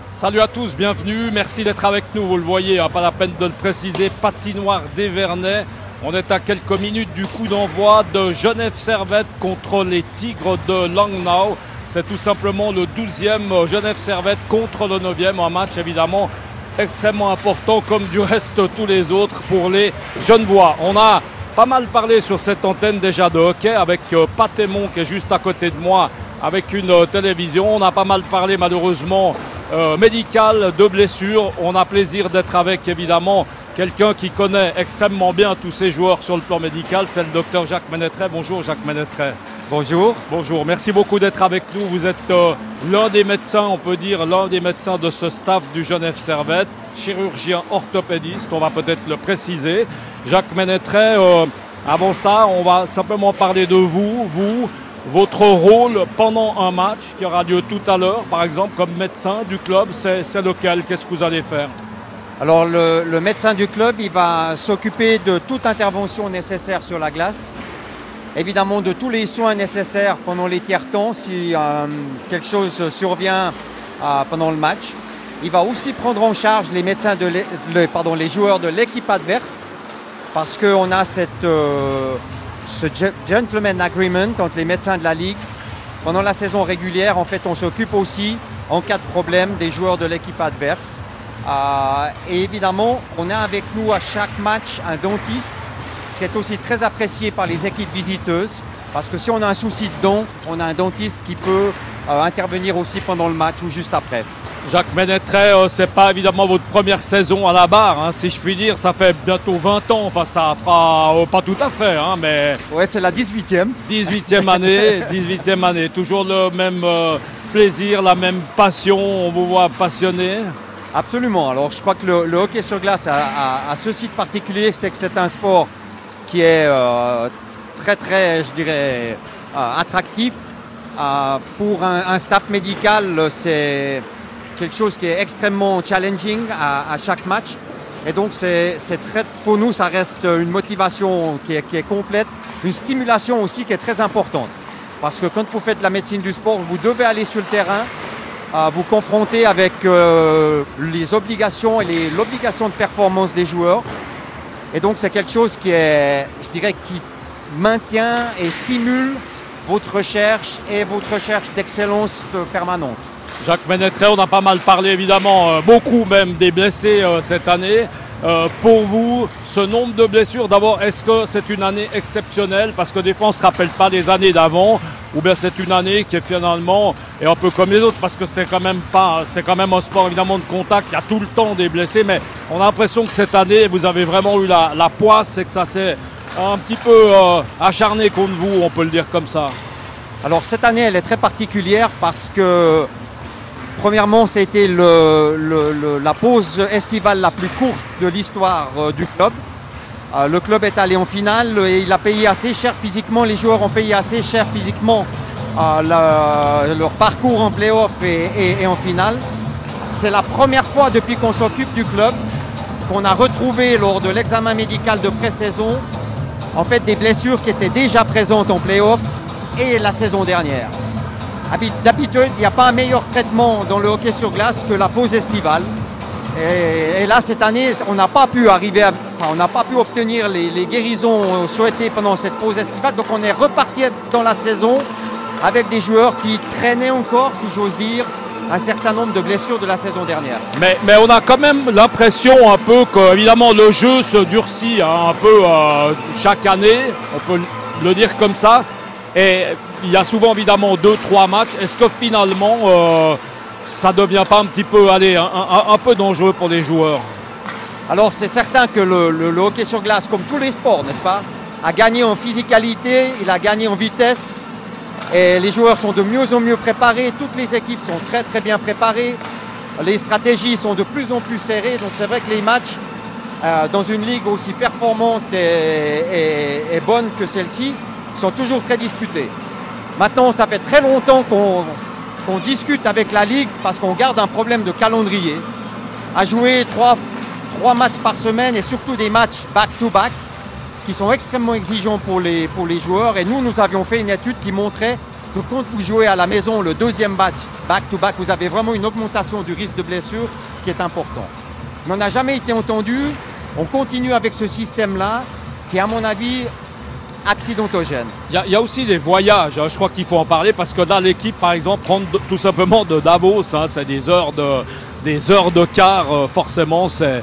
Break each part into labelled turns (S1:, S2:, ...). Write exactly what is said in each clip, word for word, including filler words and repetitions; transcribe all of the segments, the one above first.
S1: Salut à tous, bienvenue, merci d'être avec nous, vous le voyez, hein, pas la peine de le préciser, patinoire d'Evernay. On est à quelques minutes du coup d'envoi de Genève Servette contre les Tigres de Langnau. C'est tout simplement le douzième Genève Servette contre le neuvième, un match évidemment extrêmement important comme du reste tous les autres pour les Genevois. On a pas mal parlé sur cette antenne déjà de hockey avec euh, Pat Aymon qui est juste à côté de moi avec une euh, télévision. On a pas mal parlé malheureusement euh, médical, de blessures. On a plaisir d'être avec évidemment quelqu'un qui connaît extrêmement bien tous ces joueurs sur le plan médical. C'est le docteur Jacques Ménétret. Bonjour Jacques Ménétret.
S2: Bonjour.
S1: Bonjour, merci beaucoup d'être avec nous. Vous êtes euh, l'un des médecins, on peut dire, l'un des médecins de ce staff du Genève Servette, chirurgien orthopédiste, on va peut-être le préciser. Jacques Ménétret, euh, avant ça, on va simplement parler de vous, vous, votre rôle pendant un match qui aura lieu tout à l'heure, par exemple, comme médecin du club, c'est, c'est lequel? Qu'est-ce que vous allez faire?
S2: Alors le, le médecin du club, il va s'occuper de toute intervention nécessaire sur la glace. Évidemment, de tous les soins nécessaires pendant les tiers-temps si euh, quelque chose survient euh, pendant le match. Il va aussi prendre en charge les médecins de le, pardon, les joueurs de l'équipe adverse parce qu'on a cette, euh, ce gentleman agreement entre les médecins de la Ligue. Pendant la saison régulière, en fait, on s'occupe aussi, en cas de problème, des joueurs de l'équipe adverse. Euh, et évidemment, on a avec nous à chaque match un dentiste, ce qui est aussi très apprécié par les équipes visiteuses, parce que si on a un souci de dents, on a un dentiste qui peut euh, intervenir aussi pendant le match ou juste après.
S1: Jacques Ménétret, euh, c'est pas évidemment votre première saison à la barre, hein, si je puis dire, ça fait bientôt vingt ans, enfin ça fera euh, pas tout à fait, hein, mais...
S2: Ouais, c'est la dix-huitième.
S1: dix-huitième année, dix-huitième année, toujours le même euh, plaisir, la même passion, on vous voit passionné.
S2: Absolument, alors je crois que le, le hockey sur glace a, a, a ceci de particulier, c'est que c'est un sport qui est euh, très très, je dirais, euh, attractif. Euh, pour un, un staff médical, c'est quelque chose qui est extrêmement challenging à, à chaque match. Et donc, c'est, c'est très, pour nous, ça reste une motivation qui est, qui est complète, une stimulation aussi qui est très importante. Parce que quand vous faites la médecine du sport, vous devez aller sur le terrain, euh, vous confronter avec euh, les obligations et les, l'obligation de performance des joueurs. Et donc, c'est quelque chose qui est, je dirais, qui maintient et stimule votre recherche et votre recherche d'excellence permanente.
S1: Jacques Ménétret, on a pas mal parlé évidemment, euh, beaucoup même des blessés euh, cette année. Euh, pour vous, ce nombre de blessures, d'abord, est-ce que c'est une année exceptionnelle? Parce que des fois, on ne se rappelle pas les années d'avant, ou bien c'est une année qui est finalement est un peu comme les autres, parce que c'est quand même pas, c'est quand même un sport évidemment de contact, il y a tout le temps des blessés, mais on a l'impression que cette année, vous avez vraiment eu la, la poisse et que ça s'est un petit peu euh, acharné contre vous, on peut le dire comme ça.
S2: Alors cette année, elle est très particulière parce que premièrement, c'était le, le, le, la pause estivale la plus courte de l'histoire euh, du club. Euh, le club est allé en finale et il a payé assez cher physiquement. Les joueurs ont payé assez cher physiquement euh, la, leur parcours en play-off et, et, et en finale. C'est la première fois depuis qu'on s'occupe du club qu'on a retrouvé lors de l'examen médical de pré-saison en fait des blessures qui étaient déjà présentes en play-off et la saison dernière. D'habitude, il n'y a pas un meilleur traitement dans le hockey sur glace que la pause estivale. Et, et là, cette année, on n'a pas pu arriver, à, enfin, on n'a pas pu obtenir les, les guérisons souhaitées pendant cette pause estivale. Donc, on est reparti dans la saison avec des joueurs qui traînaient encore, si j'ose dire, un certain nombre de blessures de la saison dernière.
S1: Mais, mais on a quand même l'impression un peu que, évidemment, le jeu se durcit hein, un peu euh, chaque année, on peut le dire comme ça. Et il y a souvent évidemment deux, trois matchs. Est-ce que finalement, euh, ça ne devient pas un petit peu, allez, un, un, un peu dangereux pour les joueurs?
S2: Alors c'est certain que le, le, le hockey sur glace, comme tous les sports, n'est-ce pas, a gagné en physicalité, il a gagné en vitesse. Et les joueurs sont de mieux en mieux préparés. Toutes les équipes sont très très bien préparées. Les stratégies sont de plus en plus serrées. Donc c'est vrai que les matchs euh, dans une ligue aussi performante et, et, et bonne que celle-ci sont toujours très disputés. Maintenant, ça fait très longtemps qu'on qu'on discute avec la Ligue parce qu'on garde un problème de calendrier. À jouer trois, trois matchs par semaine et surtout des matchs back-to-back qui sont extrêmement exigeants pour les, pour les joueurs. Et nous, nous avions fait une étude qui montrait que quand vous jouez à la maison le deuxième match back-to-back, vous avez vraiment une augmentation du risque de blessure qui est important. Mais on n'a jamais été entendu. On continue avec ce système-là qui est, à mon avis, accidentogène.
S1: Il y, y a aussi des voyages, hein, je crois qu'il faut en parler, parce que là, l'équipe, par exemple, prend de, tout simplement de Davos, hein, c'est des heures de, des heures de car, euh, forcément, c'est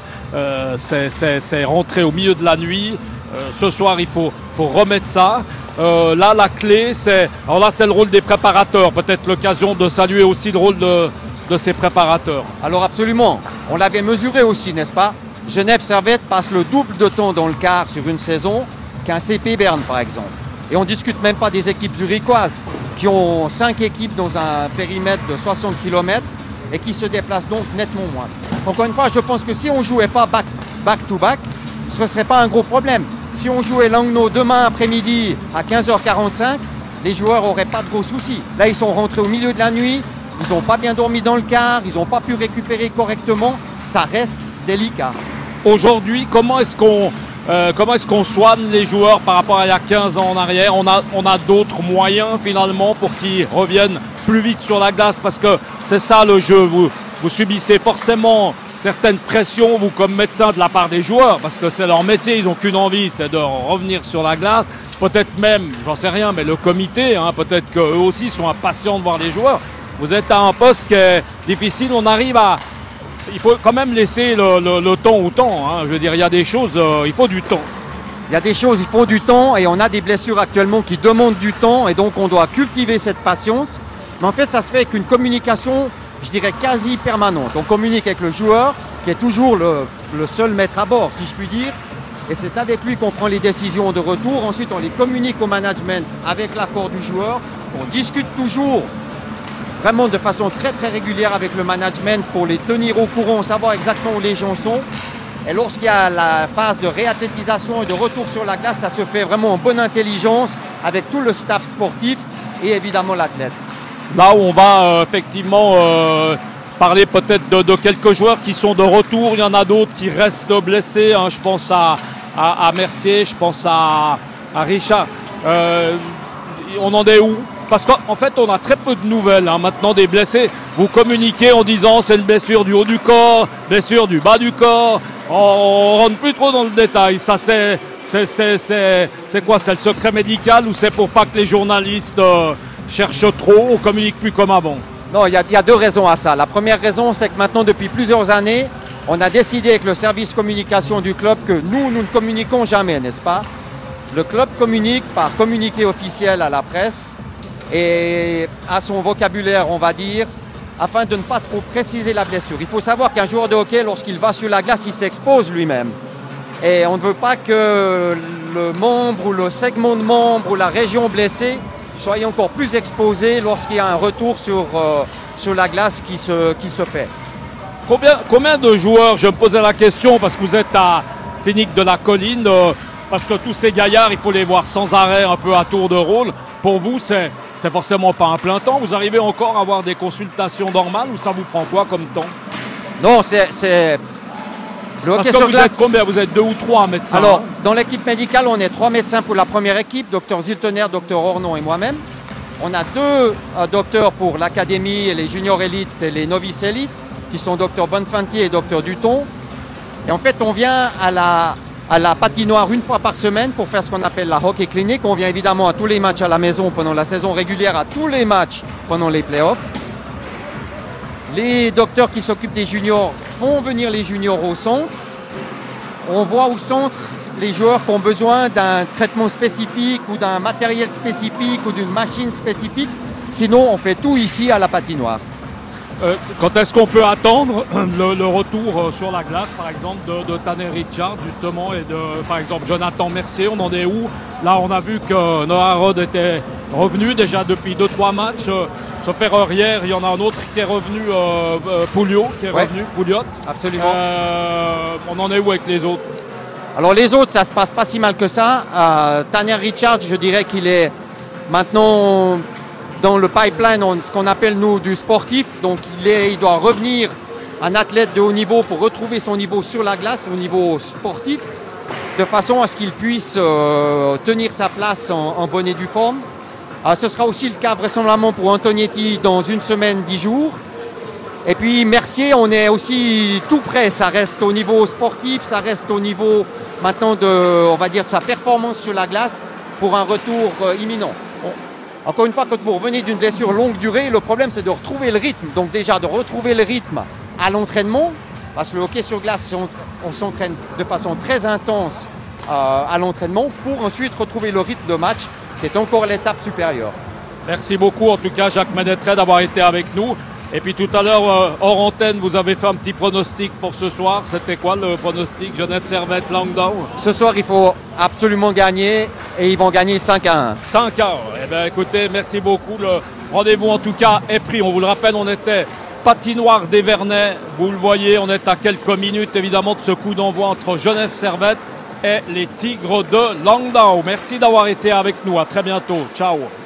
S1: euh, rentré au milieu de la nuit. Euh, ce soir, il faut, faut remettre ça. Euh, là, la clé, c'est... Alors là, c'est le rôle des préparateurs. Peut-être l'occasion de saluer aussi le rôle de, de ces préparateurs.
S2: Alors absolument. On l'avait mesuré aussi, n'est-ce pas? Genève Servette passe le double de temps dans le quart sur une saison qu'un C P Berne, par exemple. Et on ne discute même pas des équipes zurichoises qui ont cinq équipes dans un périmètre de soixante kilomètres et qui se déplacent donc nettement moins. Encore une fois, je pense que si on ne jouait pas back-to-back, ce ne serait pas un gros problème. Si on jouait Langnau demain après-midi à quinze heures quarante-cinq, les joueurs n'auraient pas de gros soucis. Là, ils sont rentrés au milieu de la nuit, ils n'ont pas bien dormi dans le quart, ils n'ont pas pu récupérer correctement. Ça reste délicat.
S1: Aujourd'hui, comment est-ce qu'on euh, comment est-ce qu'on soigne les joueurs par rapport à il y a quinze ans en arrière? On a, on a d'autres moyens finalement pour qu'ils reviennent plus vite sur la glace, parce que c'est ça le jeu. Vous, vous subissez forcément certaines pressions, vous comme médecin, de la part des joueurs, parce que c'est leur métier, ils n'ont qu'une envie, c'est de revenir sur la glace. Peut-être même, j'en sais rien, mais le comité, hein, peut-être qu'eux aussi sont impatients de voir les joueurs. Vous êtes à un poste qui est difficile, on arrive à... Il faut quand même laisser le, le, le temps au temps. Hein. Je veux dire, il y a des choses, euh, il faut du temps.
S2: Il y a des choses, il faut du temps, et on a des blessures actuellement qui demandent du temps, et donc on doit cultiver cette patience. Mais en fait, ça se fait avec une communication, je dirais, quasi permanente. On communique avec le joueur, qui est toujours le, le seul maître à bord, si je puis dire. Et c'est avec lui qu'on prend les décisions de retour. Ensuite, on les communique au management avec l'accord du joueur. On discute toujours vraiment de façon très très régulière avec le management pour les tenir au courant, savoir exactement où les gens sont. Et lorsqu'il y a la phase de réathlétisation et de retour sur la glace, ça se fait vraiment en bonne intelligence avec tout le staff sportif et évidemment l'athlète.
S1: Là où on va euh, effectivement euh, parler peut-être de, de quelques joueurs qui sont de retour, il y en a d'autres qui restent blessés, hein. Je pense à, à, à Mercier, je pense à, à Richard. Euh, on en est où? Parce qu'en fait, on a très peu de nouvelles hein, maintenant des blessés. Vous communiquez en disant c'est une blessure du haut du corps, blessure du bas du corps. On ne rentre plus trop dans le détail. Ça, c'est c'est quoi? C'est le secret médical ou c'est pour pas que les journalistes euh, cherchent trop? On communique plus comme avant?
S2: Non, il y, y a deux raisons à ça. La première raison, c'est que maintenant, depuis plusieurs années, on a décidé avec le service communication du club que nous, nous ne communiquons jamais, n'est-ce pas? Le club communique par communiqué officiel à la presse et à son vocabulaire, on va dire, afin de ne pas trop préciser la blessure. Il faut savoir qu'un joueur de hockey, lorsqu'il va sur la glace, il s'expose lui-même. Et on ne veut pas que le membre ou le segment de membre ou la région blessée soit encore plus exposé lorsqu'il y a un retour sur, euh, sur la glace qui se, qui se fait.
S1: Combien, combien de joueurs, je me posais la question, parce que vous êtes à Clinique de la Colline, euh, parce que tous ces gaillards, il faut les voir sans arrêt, un peu à tour de rôle. Pour vous, c'est c'est forcément pas un plein temps. Vous arrivez encore à avoir des consultations normales ou ça vous prend quoi comme temps?
S2: Non, c'est...
S1: Parce que vous glace... êtes combien? Vous êtes deux ou trois médecins?
S2: Alors, dans l'équipe médicale, on est trois médecins pour la première équipe, docteur Ziltener, docteur Ornon et moi-même. On a deux euh, docteurs pour l'académie et les juniors élites et les novices élites, qui sont docteur Bonfantier et docteur Duton. Et en fait, on vient à la... à la patinoire une fois par semaine pour faire ce qu'on appelle la hockey clinique. On vient évidemment à tous les matchs à la maison pendant la saison régulière, à tous les matchs pendant les playoffs. Les docteurs qui s'occupent des juniors font venir les juniors au centre. On voit au centre les joueurs qui ont besoin d'un traitement spécifique ou d'un matériel spécifique ou d'une machine spécifique. Sinon, on fait tout ici à la patinoire.
S1: Euh, quand est-ce qu'on peut attendre le, le retour euh, sur la glace, par exemple, de, de Tanner Richard, justement, et de, par exemple, Jonathan Mercier? On en est où? Là, on a vu que Noah Rod était revenu déjà depuis deux trois matchs. Euh, sauf erreur hier, il y en a un autre qui est revenu, euh, euh, Pouliot, qui est ouais, revenu, Pouliot.
S2: Absolument.
S1: Euh, on en est où avec les autres?
S2: Alors, les autres, ça se passe pas si mal que ça. Euh, Tanner Richard, je dirais qu'il est maintenant dans le pipeline, ce qu'on appelle nous du sportif. Donc il, est, il doit revenir un athlète de haut niveau pour retrouver son niveau sur la glace au niveau sportif, de façon à ce qu'il puisse euh, tenir sa place en, en bonne et due forme. Euh, ce sera aussi le cas vraisemblablement pour Antonietti dans une semaine, dix jours. Et puis Mercier, on est aussi tout près. Ça reste au niveau sportif, ça reste au niveau maintenant de, on va dire, de sa performance sur la glace pour un retour euh, imminent. Bon. Encore une fois, quand vous revenez d'une blessure longue durée, le problème c'est de retrouver le rythme. Donc déjà de retrouver le rythme à l'entraînement, parce que le hockey sur glace, on, on s'entraîne de façon très intense euh, à l'entraînement pour ensuite retrouver le rythme de match qui est encore l'étape supérieure. Merci beaucoup en tout cas Jacques Ménétret d'avoir été avec nous. Et puis tout à l'heure, euh, hors antenne, vous avez fait un petit pronostic pour ce soir. C'était quoi le pronostic Genève Servette Languedoc? Ce soir, il faut absolument gagner et ils vont gagner cinq à un. cinq à un. Eh bien écoutez, merci beaucoup. Le rendez-vous en tout cas est pris. On vous le rappelle, on était patinoire d'Evernay. Vous le voyez, on est à quelques minutes évidemment de ce coup d'envoi entre Genève Servette et les Tigres de Languedoc. Merci d'avoir été avec nous. À très bientôt. Ciao.